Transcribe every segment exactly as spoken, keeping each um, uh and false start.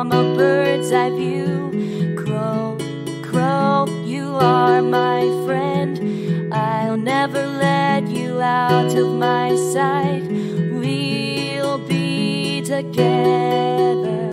from a bird's eye view. Crow, crow, you are my friend. I'll never let you out of my sight. We'll be together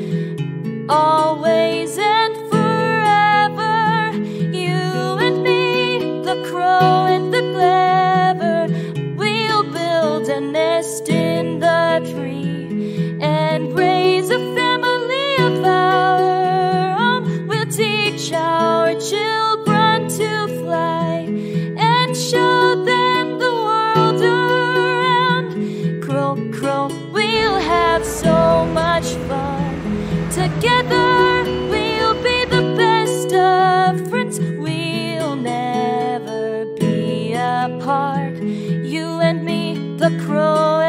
always and forever. You and me, the crow and the clever. We'll build a nest in the tree and raise a family of our own. We'll teach our children to fly and show them the world around. Crow, crow, we'll have so much fun. Together we'll be the best of friends. We'll never be apart. You and me, the crow